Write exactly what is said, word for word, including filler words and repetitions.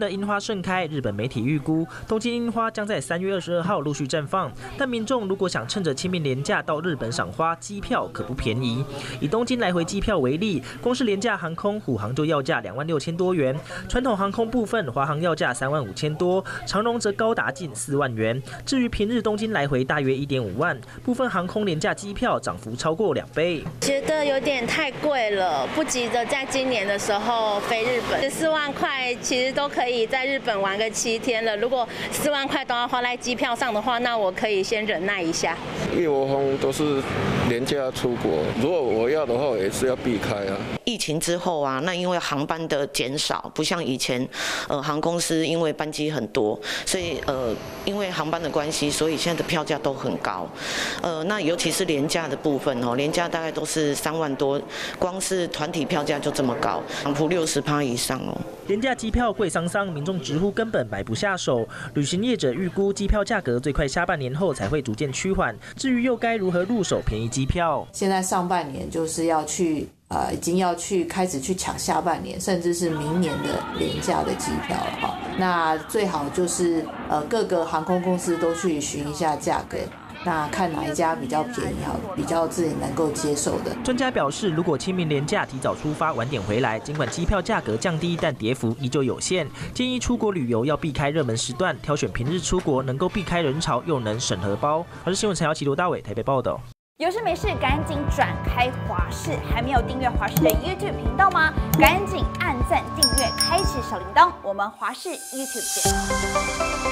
的樱花盛开，日本媒体预估东京樱花将在三月二十二号陆续绽放。但民众如果想趁着清明连假到日本赏花，机票可不便宜。以东京来回机票为例，光是廉价航空虎航就要价两万六千多元，传统航空部分华航要价三万五千多，长荣则高达近四万元。至于平日东京来回大约一点五万，部分航空廉价机票涨幅超过两倍。 觉得有点太贵了，不急着在今年的时候飞日本。十四万块其实都可以在日本玩个七天了，如果四万块都要花在机票上的话，那我可以先忍耐一下。 一窝蜂都是廉价出国，如果我要的话，也是要避开啊。 疫情之后啊，那因为航班的减少，不像以前，呃，航空公司因为班机很多，所以呃，因为航班的关系，所以现在的票价都很高。呃，那尤其是廉价的部分哦，廉价大概都是三万多，光是团体票价就这么高，涨幅六十趴以上哦。 廉价机票贵桑桑，民众直呼根本买不下手。旅行业者预估机票价格最快下半年后才会逐渐趋缓。至于又该如何入手便宜机票？ 现在上半年就是要去呃，已经要去开始去抢下半年，甚至是明年的廉价的机票了哈。那最好就是呃各个航空公司都去询一下价格。那看哪一家比较便宜好，比较自己能够接受的。 专家表示，如果清明连假提早出发，晚点回来，尽管机票价格降低，但跌幅依旧有限。建议出国旅游要避开热门时段，挑选平日出国能够避开人潮又能省荷包。我是新闻陈瑶琪罗大伟台北报道。 有事没事赶紧转开华视，还没有订阅华视的 YouTube 频道吗？赶紧按赞订阅，开启小铃铛。我们华视 YouTube 见。